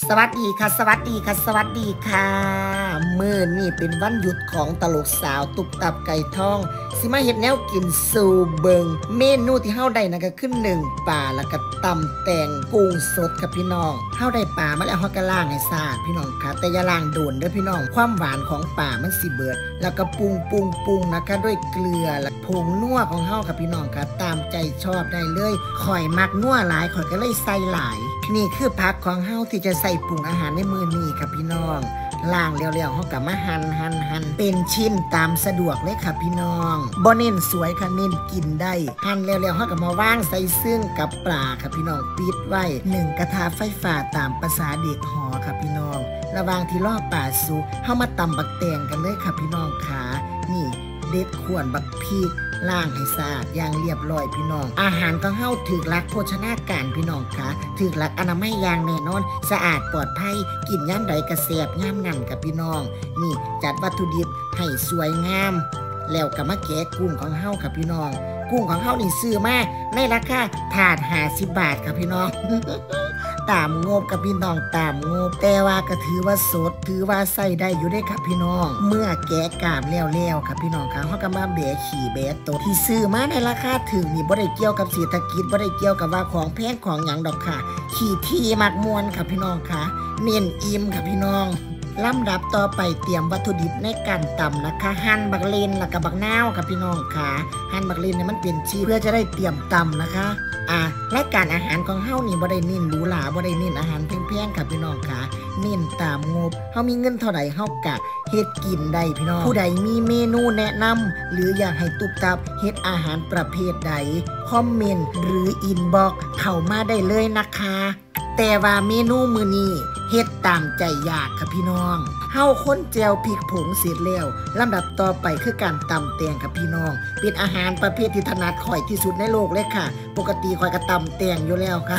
สวัสดีค่ะสวัสดีค่ะสวัสดีค่ะมื้อนี่เป็นวันหยุดของตลกสาวตุกตับไก่ทองสิมาเฮ็ดแนวกินสู่เบิงเมนูที่เฮาได้นั่นก็คือ1ปลาแล้วก็ตำแตงกุ้งสดครับพี่น้องเฮาได้ปลามาแล้วเฮาก็ล้างให้สะอาดพี่น้องค่ะแต่อย่าล้างโดนเด้อพี่น้องความหวานของปลามันสิเบิดแล้วก็ปรุงนะคะด้วยเกลือและผงนัวของเฮาครับพี่น้องค่ะตามใจชอบได้เลยข่อยมักนัวหลายข่อยก็เลยใส่หลายนี่คือผักของเฮาที่จะใส่ปรุงอาหารในมื้อนี้ครับพี่น้องล่างแล้วๆเฮาก็มาหั่นเป็นชิ้นตามสะดวกเลยครับพี่น้องบ่เน้นสวยค่ะเน้นกินได้หั่นแล้วๆเฮาก็มาวางใส่ซึ่งกับปลาครับพี่น้องปิดไว้1กระทะไฟฟ้าตามภาษาเด็กหอครับพี่น้องระหว่างที่รอปลาสุกเฮามาตำบักแตงกันเลยครับพี่น้องขานี่เด็ดขวนบักพริกล้างให้สะอาดอย่างเรียบร้อยพี่น้องอาหารของเฮาถูกหลักโภชนาการพี่น้องค่ะถูกหลักอนามัยอย่างแน่นอนสะอาดปลอดภัยกินย่ำใดกระแสบย่ำนั่นกับพี่น้องนี่จัดวัตถุดิบให้สวยงามแล้วก็มาแกะกุ้งของเฮาครับพี่น้องกุ้งของเฮานี่ซื้อมาในราคาถาด50 บาทครับพี่น้อง ตามงบกับพี่น้องตามงบแต่ว่าก็ถือว่าสดถือว่าใส่ได้อยู่ได้ครับพี่น้องเมื่อแกะกาบแล้วครับพี่น้องครับเขาก็มาแบะขี่แบะโตที่ซื้อมาในราคาถึงนี่บ่ได้เกี่ยวกับเศรษฐกิจบ่ได้เกี่ยวกับว่าของแพงของหยังดอกค่ะขี่ที่มักมวนครับพี่น้องค่ะเน้นอิ่มครับพี่น้องลำดับต่อไปเตรียมวัตถุดิบในการตำนะคะหั่นบักเลนแล้วก็บักนาวครับพี่น้องค่ะหั่นบักเลนเนี่ยมันเป็นชีเพื่อจะได้เตรียมตำนะคะรายการอาหารของเฮานี่บ่ได้เน้นหรูหราบ่ได้เน้นอาหารแพงๆครับพี่น้องค่ะเน้นตามงบเฮามีเงินเท่าใดเฮากะเฮ็ดกินได้พี่น้องผู้ใดมีเมนูแนะนำหรืออยากให้ตุ๊กตับเฮ็ดอาหารประเภทใดคอมเมนต์หรืออินบ็อกซ์เข้ามาได้เลยนะคะแต่ว่าเมนูมื้อนี้เฮ็ดตามใจอยากครับพี่น้องเฮาค้นแจวพริกผงเสร็จแล้วลำดับต่อไปคือการตำแตงครับพี่น้องเป็นอาหารประเภทที่ถนัดข่อยที่สุดในโลกเลยค่ะปกติข่อยก็ตำแตงอยู่แล้วค่ะ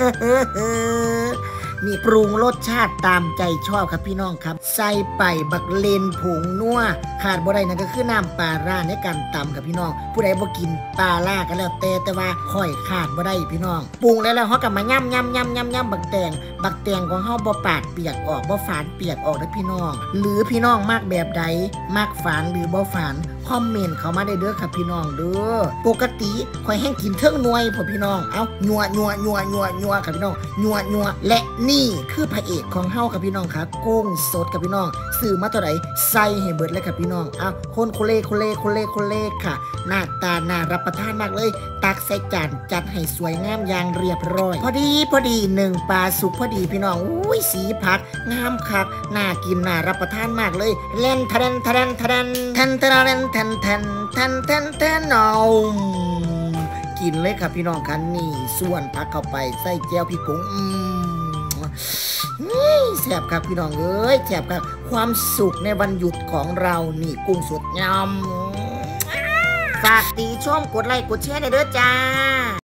นี่ปรุงรสชาติตามใจชอบครับพี่น้องครับใส่ไปบักเลนผงนัวขาดบ่ได้นั่นก็คือน้ำปลาร่าในการตำครับพี่น้องผู้ใดบ่กินปลาร่าก็แล้วแต่ว่าค่อยขาดบ่ได้พี่น้องปรุงแล้วเฮาก็มาย่ำบักแตงของเฮาบ่ปาดเปียกออกบ่ฝานเปียกออกนะพี่น้องหรือพี่น้องมักแบบใดมักฝานหรือบ่ฝานคอมเมนต์เข้ามาได้เด้อครับพี่น้องเด้อปกติข่อยแห้งกินเทิงหน่วยพ่อพี่น้องเอายัวครับพี่น้องยัวและนี่คือพระเอกของเฮาครับพี่น้องครับกุ้งสดครับพี่น้องซื้อมาเท่าไหร่ใส่ให้เบิดเลยครับพี่น้องเอาคนโคเล่ค่ะหน้าตาน่ารับประทานมากเลยตักใส่จานจัดให้สวยงามอย่างเรียบร้อยพอดี1ปลาสุกพอดีพี่น้องอุ้ยสีผักงามคักน่ากินน่ารับประทานมากเลยเล่นทะนเอากินเลยครับพี่น้องครับนี่ส่วนผักเข้าไปใส่แจ่วพริกผงแซ่บครับพี่น้องเอ้ยแซ่บครับความสุขในวันหยุดของเรานี่กุ้งสดยำฝากติชมกดไลค์กดแชร์ได้เด้อจ้า